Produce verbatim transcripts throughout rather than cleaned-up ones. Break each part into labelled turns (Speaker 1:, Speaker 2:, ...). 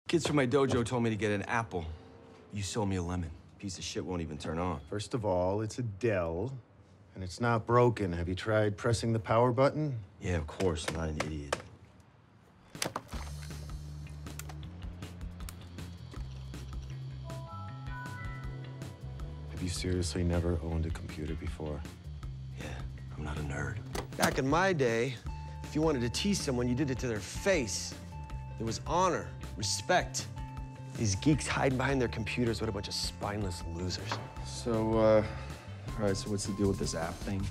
Speaker 1: Kids from my dojo told me to get an apple. You sold me a lemon. Piece of shit won't even turn on.
Speaker 2: First of all, it's a Dell, and it's not broken. Have you tried pressing the power button?
Speaker 1: Yeah, of course. I'm not an idiot.
Speaker 2: Have you seriously never owned a computer before?
Speaker 1: Yeah, I'm not a nerd.
Speaker 3: Back in my day, if you wanted to tease someone, you did it to their face. There was honor, respect. These geeks hiding behind their computers, what a bunch of spineless losers.
Speaker 1: So, uh, all right, so what's the deal with this app thing?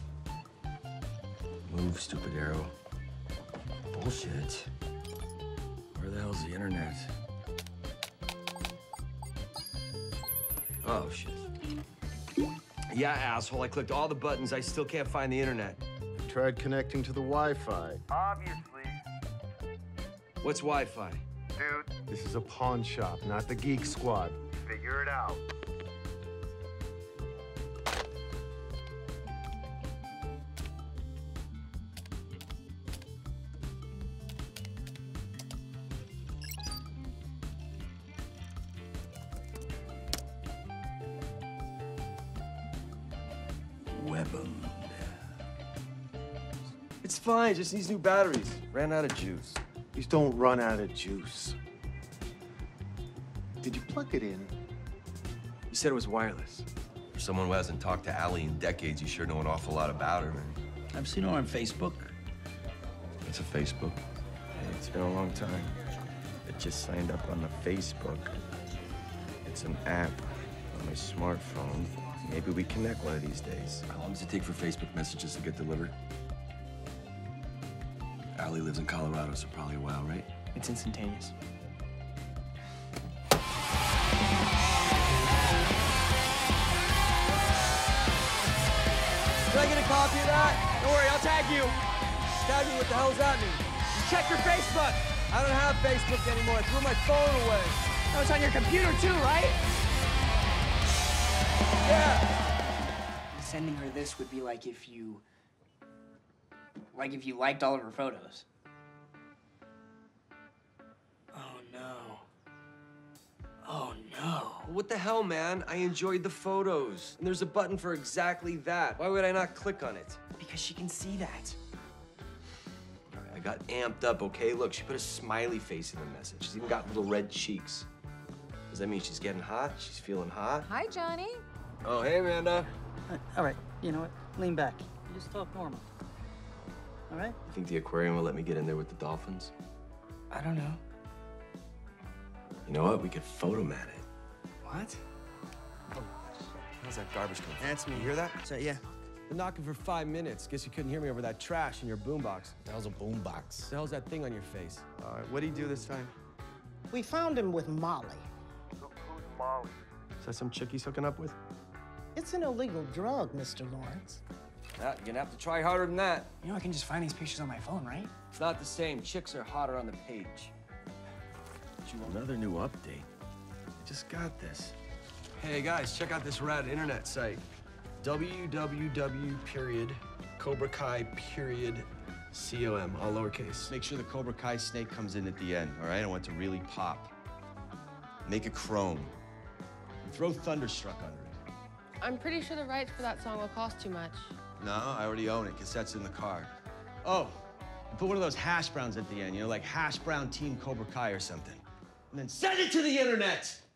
Speaker 1: Move, stupid arrow. Bullshit. Where the hell's the internet? Oh, shit. Yeah, asshole, I clicked all the buttons. I still can't find the internet.
Speaker 2: Tried connecting to the Wi-Fi.
Speaker 4: Obviously.
Speaker 1: What's Wi-Fi?
Speaker 4: Dude,
Speaker 2: This is a pawn shop, not the Geek Squad.
Speaker 4: figure it out.
Speaker 1: Weapon. It's fine, just needs new batteries. Ran out of juice.
Speaker 2: These don't run out of juice. Did you plug it in?
Speaker 1: You said it was wireless. For someone who hasn't talked to Allie in decades, you sure know an awful lot about her, man.
Speaker 5: I've seen her on Facebook.
Speaker 1: It's a Facebook. Hey, it's been a long time. I just signed up on the Facebook. It's an app on my smartphone. Maybe we connect one of these days. How long does it take for Facebook messages to get delivered? Allie lives in Colorado, so probably a while, right?
Speaker 5: It's instantaneous.
Speaker 3: Can I get a copy of that? Don't worry, I'll tag you. Tag me, what the hell does that mean? Just check your Facebook. I don't have Facebook anymore. I threw my phone away.
Speaker 5: Oh, it's on your computer too, right?
Speaker 3: Yeah.
Speaker 5: Sending her this would be like if you... like if you liked all of her photos. Oh, no. Oh, no.
Speaker 3: What the hell, man? I enjoyed the photos. And there's a button for exactly that. Why would I not click on it?
Speaker 5: Because she can see that.
Speaker 3: All right, I got amped up, okay? Look, she put a smiley face in the message. She's even got little red cheeks. Does that mean she's getting hot? She's feeling hot?
Speaker 6: Hi, Johnny.
Speaker 3: Oh, hey, Amanda.
Speaker 5: Uh, all right, you know what? Lean back. You just talk normal. All right?
Speaker 3: You think the aquarium will let me get in there with the dolphins?
Speaker 5: I don't know.
Speaker 3: You know what? We could photomat it.
Speaker 5: What?
Speaker 3: How's that garbage coming? That's me. You hear that?
Speaker 5: So, yeah.
Speaker 3: Been knocking for five minutes. Guess you couldn't hear me over that trash in your boombox.
Speaker 7: The hell's a boombox?
Speaker 3: The hell's that thing on your face? All right, what'd he do this time?
Speaker 8: We found him with Molly.
Speaker 4: Who's Molly?
Speaker 3: Is that some chick he's hooking up with?
Speaker 8: It's an illegal drug, Mister Lawrence.
Speaker 3: Yeah, you're gonna have to try harder than that.
Speaker 5: You know I can just find these pictures on my phone, right?
Speaker 3: It's not the same. Chicks are hotter on the page.
Speaker 1: Another new update. I just got this.
Speaker 3: Hey guys, check out this rad internet site. www period Cobra Kai period C O M, all lowercase.
Speaker 1: Make sure the Cobra Kai snake comes in at the end, all right? I want it to really pop. Make it chrome. And throw Thunderstruck under it.
Speaker 6: I'm pretty sure the rights for that song will cost too much.
Speaker 1: No, I already own it. Cassette's in the car. Oh, and put one of those hash browns at the end, you know, like Hash Brown Team Cobra Kai or something. And then send it to the internet!